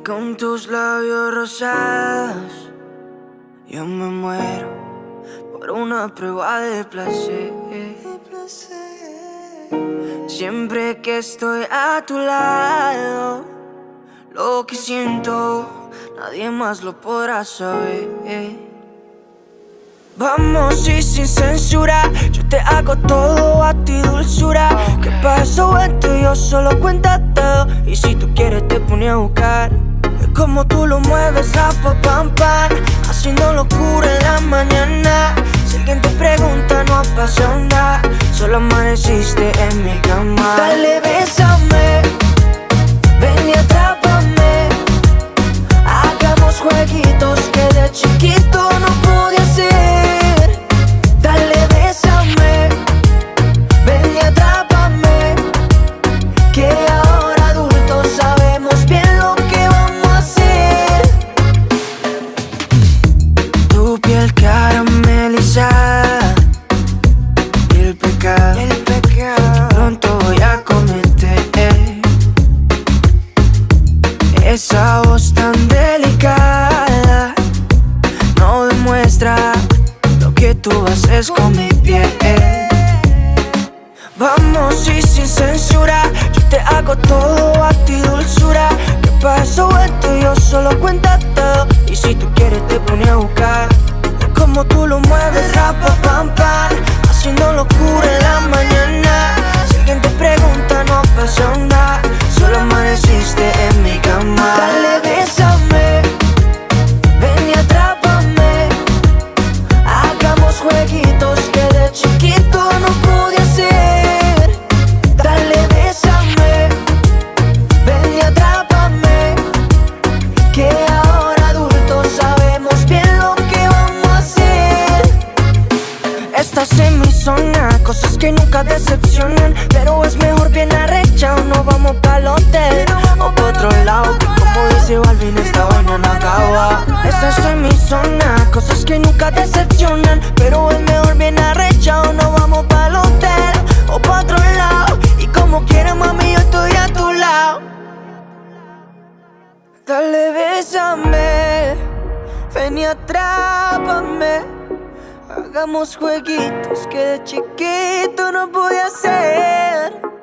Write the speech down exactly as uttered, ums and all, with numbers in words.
Con tus labios rosados yo me muero por una prueba de placer. Siempre que estoy a tu lado, lo que siento nadie más lo podrá saber. Vamos y sin censura, yo te hago todo a ti, dulzura. ¿Qué pasó entre yo? Solo cuéntate. Y si tú quieres te pone a buscar. Es como tú lo mueves, rapa, pam, pam, haciendo locura en la mañana. Si alguien te pregunta no ha pasado nada, solo amaneciste en mi cama. Dale, bésame, ven y atrápame. Hagamos jueguitos que de chiquito no pude hacer. Dale, bésame, ven y atrápame, que ahora adultos sabemos bien lo que vamos a hacer. Tu piel caramelizada y el pecado, el pecado que pronto voy a cometer. Esa voz tan delicada no demuestra lo que tú haces con mi piel. Vamos y sin censura, yo te hago todo a ti, dulzura. ¿Qué pasó entre yo? Solo cuéntate. Y si tú quieres te pone a buscar. Es como tú lo mueves, rapa, pam, pam, haciendo locura en la mañana. Si alguien te pregunta no ha pasado nada, solo amaneciste en mi cama. Dale, bésame, ven y atrápame. Hagamos jueguitos que de chiquito no pude hacer. Dale, bésame, ven y atrápame, que ahora adultos sabemos bien lo que vamos a hacer. Estás en mi zona, cosas que nunca decepcionan, pero es mejor bien arrechado. No vamos pa'l hotel o pa' otro lado, que como dice Balvin, esta vaina no acaba. Estás en mi zona, cosas que nunca decepcionan, pero es mejor bien arrechado. No vamos pa'l hotel o pa' otro lado, y como quieras, mami, yo estoy a tu lado. Dale, bésame, ven y atrápame. Hagamos jueguitos que de chiquito no pude hacer.